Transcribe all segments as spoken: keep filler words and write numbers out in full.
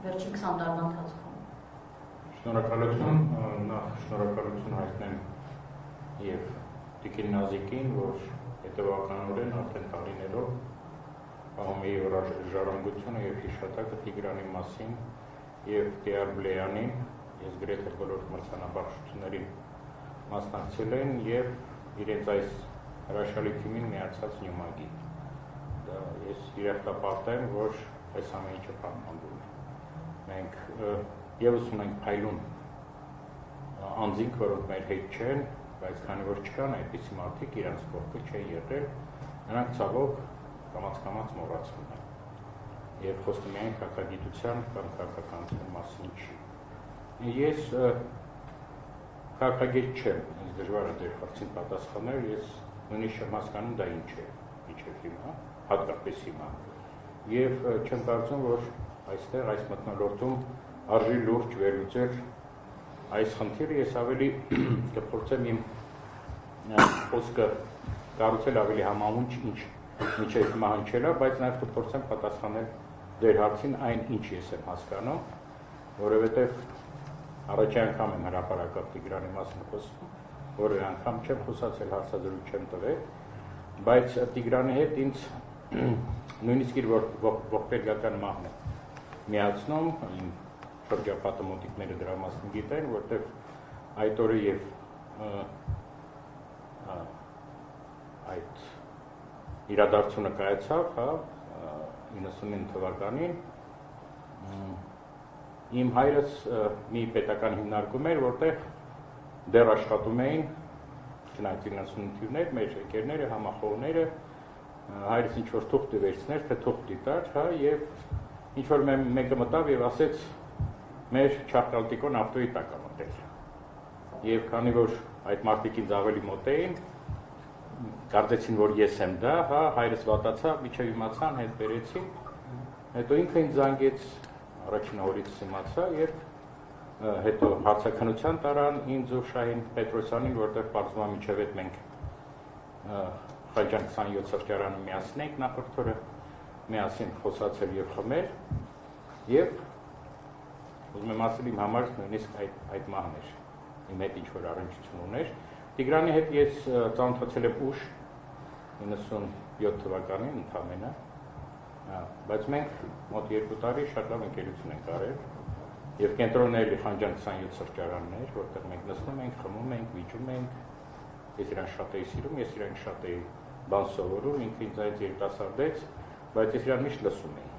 վերջին քսան տարվա ընթացքում։ Շնորհակալություն, նախ շնորհակալություն հայտնեմ եւ Տիկին Նազիկին, որ հետևականորեն արդեն տարիներով պահում է եւ ժառանգությունը եւ հիշատակը Տիգրանի մասին եւ Տիար Բլեյանին, ես գրեթե բոլոր մրցանաբաշխություններին մասնակցել են եւ իրենց այս հրաշալի թիմին միացած Նյումագի։ Դա ես իրավապարտ եմ, որ այս ամեն ինչը պահպանվում է։ Մենք եւս ունենք փայլուն անձինք, որոնք մեր հետ չեն, բայց քանի որ չկան այդպիսի մարդիկ, իրանց կողքը չեն եղել, նրանք ցավոք կամաց-կամաց մոռացվում են։ Եվ խոսքը միայն քաղաքագիտության կամ քաղաքականության մասին չի։ Ես քաղաքագետ չեմ, ինձ դժվար է ձեր հարցին պատասխանել, ես նույնիսկ չեմ հասկանում դա ինչ է, մինչև հիմա, հատկապես հիմա։ Եվ չեմ կարծում, որ այստեղ այս մթնոլորտում արժի լուրջ վերլուծել այս խնդիրը, ես ավելի կփորձեմ իմ խոսքը կառուցել ավելի համահունչ, ինչ մինչև հիմա հնչել է, բայց նաև կփորձեմ պատասխանել ձեր հարցին այն, ինչ ես եմ հասկանում, որովհետև առաջի անգամ եմ հրապարակավ Տիգրանի մասին խոսում, որը անգամ չեմ խոսացել, հարցազրույց չեմ տվել, բայց Տիգրանի հետ ինձ նույնիսկ իր ողբերգական մահն է միացնում, իմ շրջապատը մոտիկները դրա մասին գիտեն, որտեղ այդ օրը եւ այդ իրադարձությունը կայացավ, հա, իննսունինը թվականին, իմ հայրս մի պետական հիմնարկում էր, որտեղ դեռ աշխատում էին, չնայած իննսունինը թիվներ, մեր եկերները, համախոհները, հայրս ինչ-որ թուղթ վերցներ, թե թուղթ դիտար, հա, եւ ինչ-որ մեկը մտավ եւ ասեց մեր Չարտալտիկոն ավտոյի տակ է մտել։ Եվ քանի որ այդ մարդիկ ինձ ավելի մոտ էին, կարծեցին, որ ես եմ դա, հա, հայրս վատացավ, միջև իմացան, հետ բերեցին, հետո ինքը ինձ զանգեց, առաջին օրից իմացա, երբ հետո հարցաքննության տարան ինձ ու Շահին Պետրոսյանին, որտեղ պարզվում է միջև այդ մենք Խաչյան քսանյոթ սրճարանը միացնենք նախորդ օրը, միասին խոսացել եւ խմել, եւ ուզում եմ ասել իմ համար նույնիսկ այդ այդ մահն էր, իմ հետ ինչ-որ առնչություն ուներ։ Տիգրանի հետ ես ծանոթացել եմ ուշ, իննսունյոթ թվականին ընդամենը, բայց մենք մոտ երկու տարի շատ լավ ընկերություն ենք արել, եւ կենտրոնն էլի Խանջան քսանյոթ սրճարանն էր, որտեղ մենք նստում ենք, խմում ենք, վիճում ենք, ես իրան շատ էի սիրում, ես իրան շատ էի բան սովորում, ինքը ինձ այդ երիտասարդեց, բայց ես իրան միշտ լսում էի։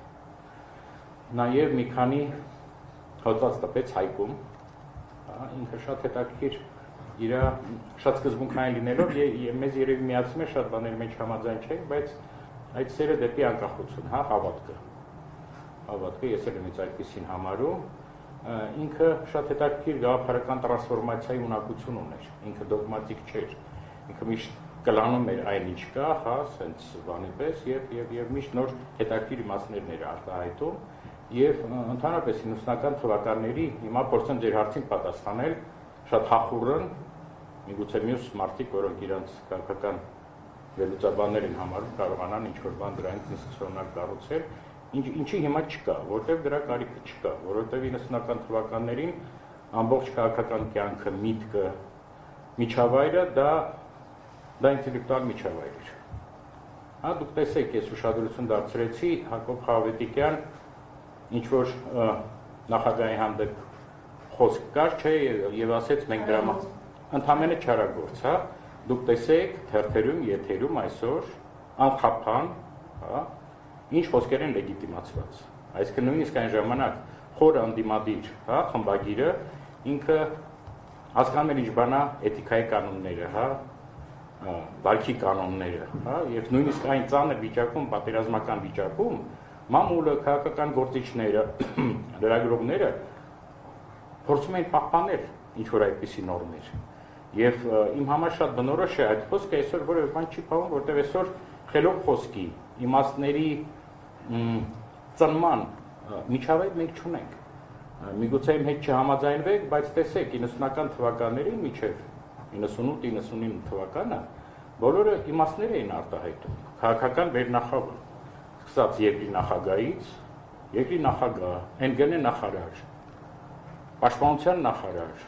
Նաև մի քանի հոդված տպեց Հայկում, ինքը շատ հետաքրքիր իր շատ սկզբունքային լինելով եւ մեզ երևի միացում է շատ բաների մեջ համաձայն չենք, բայց այդ սերը դեպի անկախություն, հա, հավատքը։ Հավատքը ես էլ եմ ինձ այդպեսին համարում, ինքը շատ հետաքրքիր գաղափարական տրանսֆորմացիայի ունակություն ուներ, ինքը դոգմատիկ չէր, ինքը միշտ կլանում էր այն ինչ կա, հա, սենց բանի պես եւ եւ եւ միշտ նոր հետաքրքիր իմաստներներ արտահայտում եւ ընդհանրապես իննսունական թվականների հիմա փորձեմ ձեր հարցին պատասխանել շատ հախուռն, միգուցե մյուս մարդիկ, որոնք իրանց քաղաքական վերլուծաբաններ են համարում, կարողանան ինչ-որ բան դրանից ինստիտուցիոնալ կառուցել, ինչ ինչի հիմա չկա, որտեղ դրա կարիքը չկա, որովհետեւ իննսունական թվականներին ամբողջ քաղաքական կյանքը, միտքը, միջավայրը դա դա ինտելեկտուալ միջավայր էր։ Հա, դուք տեսեք, ես ուշադրություն դարձրեցի Հակոբ Խավետիկյան, ինչ որ նախագահի հանդեպ խոսք կար, չէ, եւ ասեց մենք դրա ընդամենը չարագործ, հա, դուք տեսեք թերթերում, եթերում այսօր անխափան, հա, ինչ խոսքեր են լեգիտիմացված։ Այսինքն նույնիսկ այն ժամանակ խոր անդիմադիր, հա, խմբագիրը ինքը հասկանում էր ինչ բան է էթիկայի կանոնները, հա, վարքի կանոնները, հա, եւ նույնիսկ այն ծանր վիճակում, պատերազմական վիճակում, մամուլը, քաղաքական գործիչները, լրագրողները փորձում էին պահպանել ինչ որ այդպիսի նորմեր։ Եվ իմ համար շատ բնորոշ է այդ խոսքը, այսօր որևէ բան չի փոխվում, որտեղ այսօր խելոք խոսքի, իմաստների ծնման միջավայր մենք չունենք։ Միգուցե իմ հետ չհամաձայնվեք, բայց տեսեք, իննսունական թվականների միջև իննսունութ իննսունինը թվականը բոլորը իմաստներ էին արտահայտում, քաղաքական վերնախավը, սկսած երկրի նախագահից, երկրի նախագահ, Էն Գ Ն նախարար, պաշտպանության նախարար,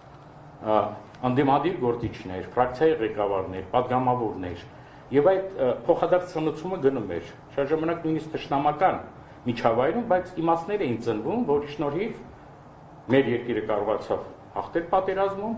անդիմադիր գործիչներ, ֆրակցիայի ղեկավարներ, падգամավորներ եւ այդ փոխադարձ ցնցումը գնում էր։ Շատ ժամանակ նույնիսկ ճշտամական միջավայրում, բայց իմաստներ էին ծնվում, որի շնորհիվ մեր երկիրը կարողացավ հաղթել պատերազմում,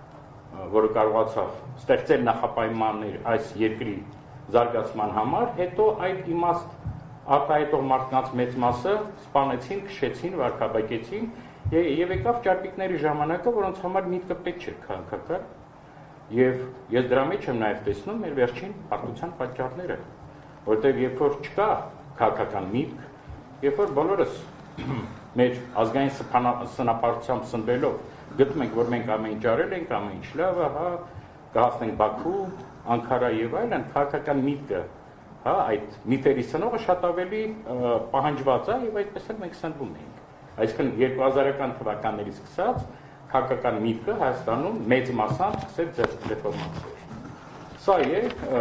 որը կարողացավ ստեղծել նախապայմաններ այս երկրի զարգացման համար, հետո այդ իմաստ արտահայտող մարդկանց մեծ մասը սպանեցին, քշեցին, վարկաբեկեցին եւ եկավ ճարպիկների ժամանակը, որոնց համար միտքը պետք չէր քաղաքական, եւ ես դրա մեջ եմ նաեւ տեսնում մեր վերջին պարտության պատճառները, որտեղ երբ որ չկա քաղաքական միտք, երբ որ բոլորս մեր ազգային սնապարտությամբ սնվելով գտնում ենք, որ մենք ամեն ինչ արել ենք, ամեն ինչ լավ է, հա, կհասնենք Բաքու, Անկարա եւ այլն, քաղաքական միտքը, հա, այդ միֆերի սնողը շատ ավելի պահանջված է եւ այդպես էլ մենք սնվում ենք։ Այսինքն երկու հազարական թվականներից սկսած քաղաքական միտքը Հայաստանում մեծ մասամբ սկսեց ռեֆորմացիա։ Սա է,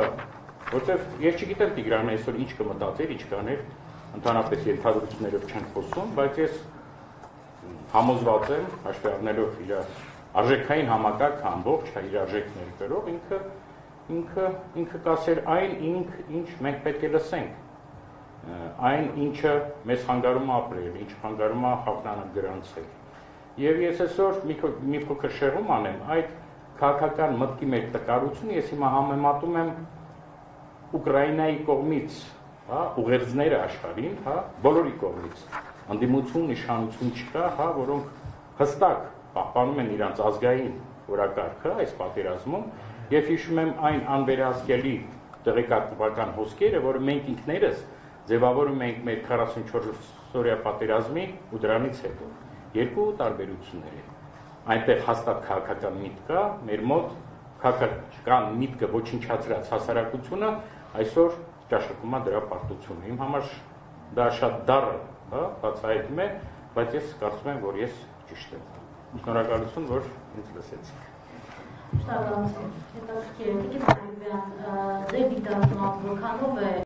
որտեղ ես չգիտեմ Տիգրանը այսօր ինչ կմտածեր, ինչ կաներ, ընդհանրապես ենթադրություններով չեն խոսում, բայց ես համոզված եմ, հաշվի առնելով իր արժեքային համակարգը ամբողջ, հա իր արժեքների կրող, ինքը ինքը ինքը կասեր այն, ինչ մենք պետք է լսենք, այն ինչը մեզ խանգարում է ապրել, ինչ խանգարում է խափնանալ գրանցել։ Եվ ես այսօր մի փոքր շեղում անեմ, այդ քաղաքական մտքի մեր տկարությունը ես հիմա համեմատում եմ Ուկրաինայի կողմից, հա, ուղերձները աշխարհին, հա, բոլորի կողմից, անդիմություն, իշխանություն չկա, հա, որոնք հստակ պահպանում են իրենց ազգային օրակարգը այս պատերազմում, եւ հիշում եմ այն անվերահսկելի տեղեկատվական հոսքերը, որը մենք ինքներս ձևավորում ենք մեր քառասունչորս-օրյա պատերազմի ու դրանից հետո։ Երկու տարբերություններ են։ Այնտեղ հաստատ քաղաքական միտք կա, մեր մոտ քաղաքական միտքը ոչնչացրած հասարակությունը այսօր ճաշակում է դրա պարտությունը։ Իմ համար դա շատ դառը, հա, բացահայտում է, բայց ես կարծում եմ, որ ես ճիշտ եմ։ Շնորհակալություն, որ ինձ լսեցիք։ Շնորհակալություն։ Հետաքրքիր է, դեպի դա որքանով է